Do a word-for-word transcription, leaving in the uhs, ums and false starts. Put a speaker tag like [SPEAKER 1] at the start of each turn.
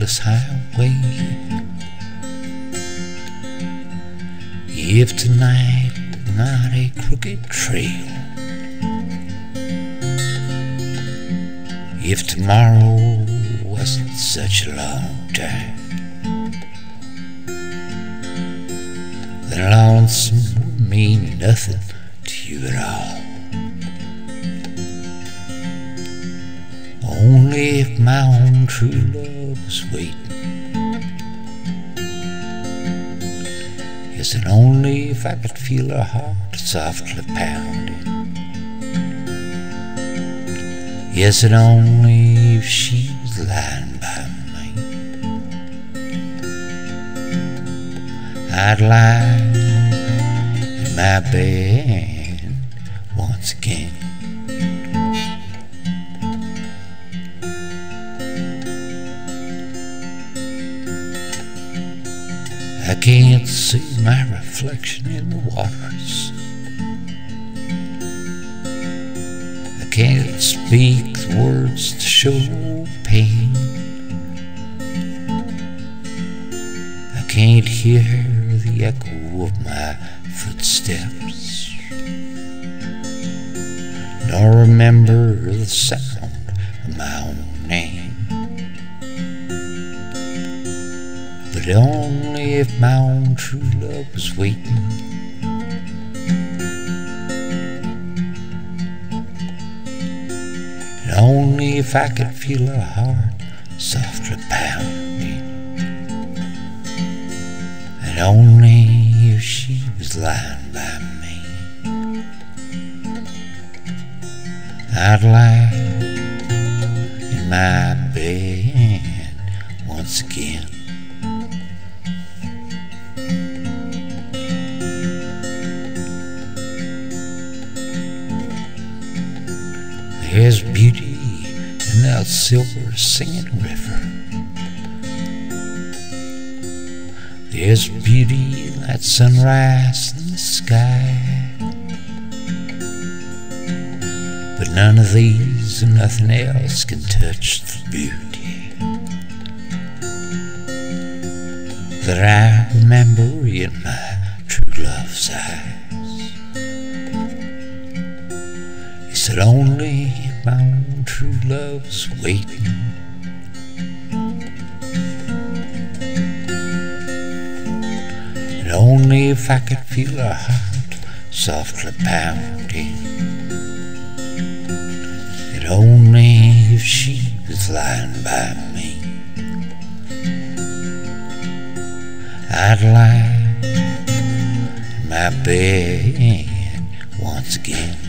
[SPEAKER 1] endless highway. If tonight were not a crooked trail, if tomorrow wasn't such a long time, then lonesome would mean nothing to you at all. Only if my own true love was waiting. Yes, and only if I could feel her heart softly pounding. Yes, and only if she was lying by me, I'd lie in my bed once again. I can't see my reflection in the waters. I can't speak the words to show pain. I can't hear the echo of my footsteps, nor remember the sound of my own name. But only if my own true love was waiting. And only if I could feel her heart softly pounding. And only if she was lying by me, I'd lie in my bed once again. There's beauty in that silver singing river. There's beauty in that sunrise in the sky. But none of these and nothing else can touch the beauty that I remember in my true love's eyes. He said only if my own true love's waiting. And only if I could feel her heart softly pounding. And only if she was lying by me, I'd lie in my bed once again.